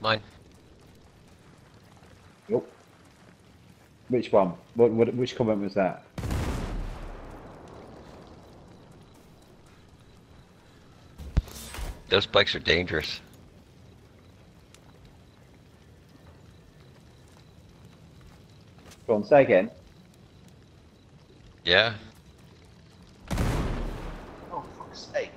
Mine. Nope. Which one? Which comment was that? Those bikes are dangerous. Go on, say again. Yeah. Oh, fuck's sake.